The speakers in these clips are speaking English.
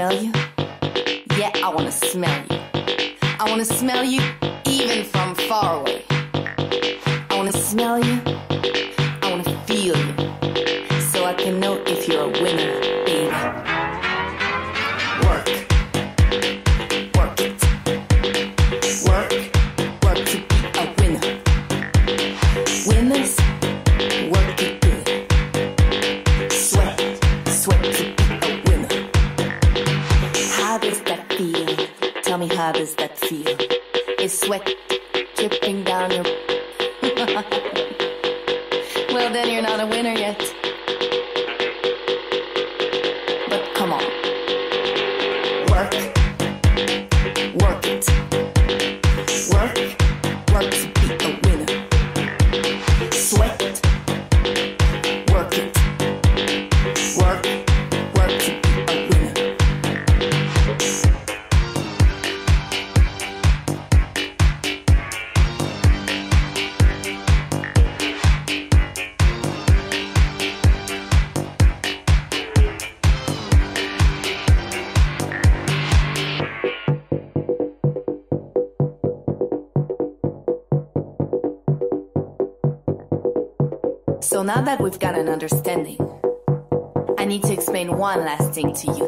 smell you? Yeah, I wanna smell you. I wanna smell you even from far away. I wanna smell you. I wanna feel you. So I can know if you're a winner, baby. Work. Work it. Work. Work to be a winner. Winners, work it good. Sweat. Sweat to be a winner. How does that feel? Tell me, how does that feel? Is sweat dripping down your... Well, then you're not a winner yet. But come on. Work. Work it. Work. Work to be a winner. Sweat. Work it. Work. Work to be a winner. So now that we've got an understanding, I need to explain one last thing to you.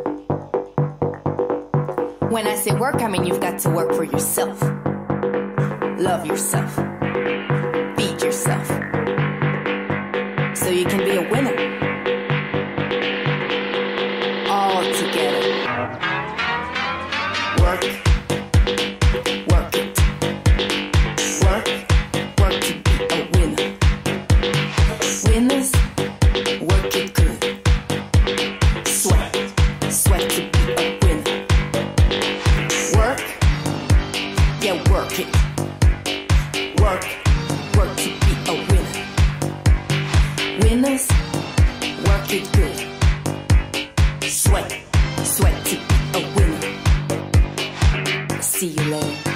When I say work, I mean you've got to work for yourself. Love yourself. Feed yourself. So you can be a winner. All together. Work. Work it. Work. Work to be a winner. Winners, work it good. Sweat, sweat to be a winner. Work, yeah, work it. Work, work to be a winner. Winners, work it good. Sweat, sweat to be a winner. See you later.